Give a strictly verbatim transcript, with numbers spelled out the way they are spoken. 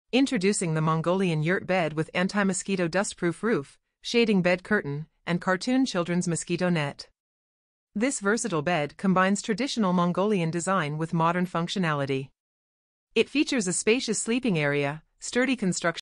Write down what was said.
Introducing the Mongolian Yurt Bed with Anti-Mosquito Dust-Proof Roof, Shading Bed Curtain, and Cartoon Children's Mosquito Net. This versatile bed combines traditional Mongolian design with modern functionality. It features a spacious sleeping area, sturdy construction,